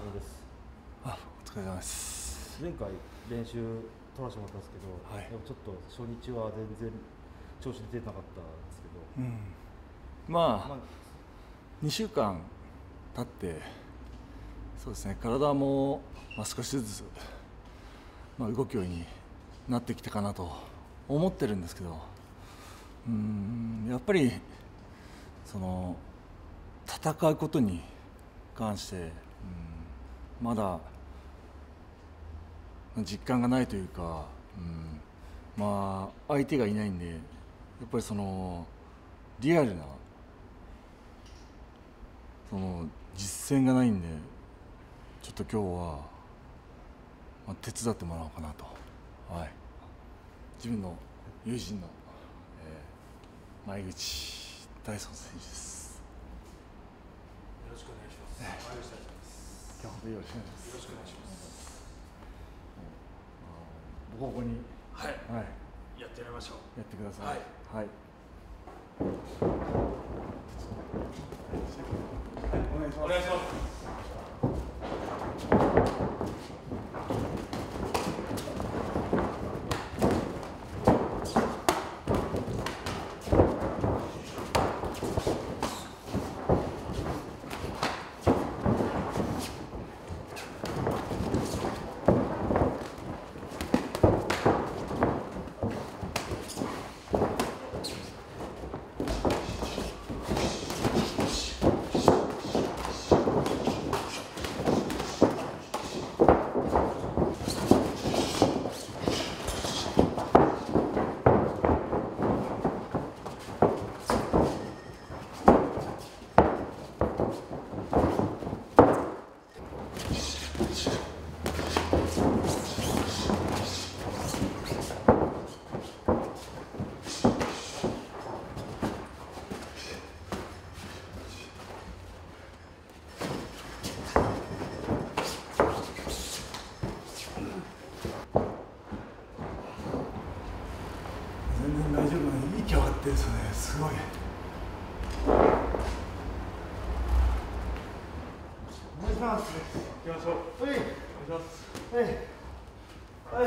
です。 あ、お疲れ様です。 前回練習取らせてもらったんですけど、 はい、 でもちょっと初日は全然調子出てなかったんですけど、 まあ2週間経ってそうですね、体も少しずつ動くようになってきたかなと思ってるんですけど、やっぱりその戦うことに関して、まだ実感がないというか、相手がいないんで、やっぱりそのリアルなその実践がないんで、ちょっと今日は、手伝ってもらおうかなと、自分の友人の、前口大尊選手です。 よろしくお願いします。前口大尊です。 今日本当によろしくお願いします。 よろしくお願いします。 ボコボコに、 やってやりましょう。 やってください。お願いします。全然大丈夫なのに、息上がってですね、すごい。お願いします。 行きましょう。 はい。 お願いします。 はい。はい。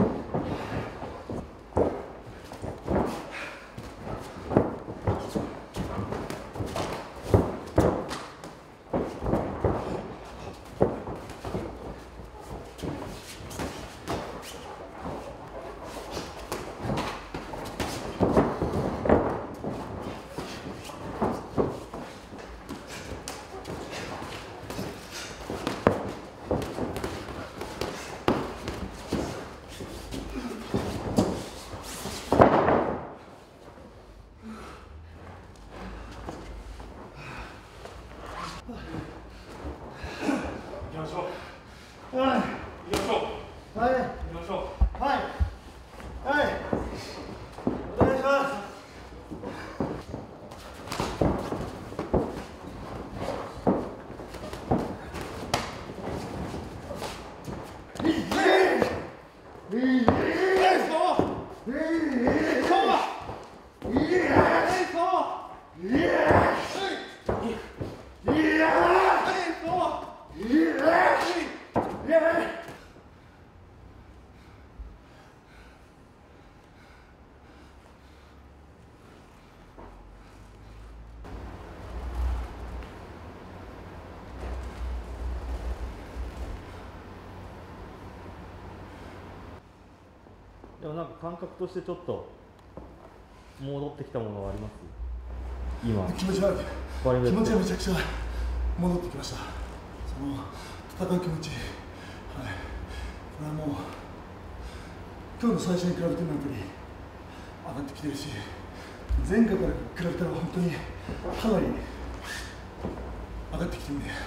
でもなんか感覚としてちょっと戻ってきたものはあります？今気持ちはめちゃくちゃ戻ってきました。その戦う気持ち、これはもう今日の最初に比べてもやっぱり上がってきてるし、前回から比べたら本当にかなり上がってきてるんで、やっ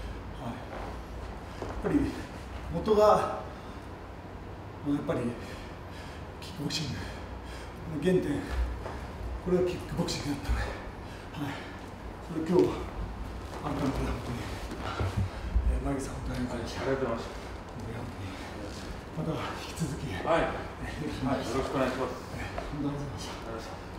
ぱり元がやっぱりキックボクシングの原点、これはキックボクシングだったので、それ今日改めて本当に前口さん本当にありがとうございました。また引き続き、よろしくお願いします。本当にありがとうございました。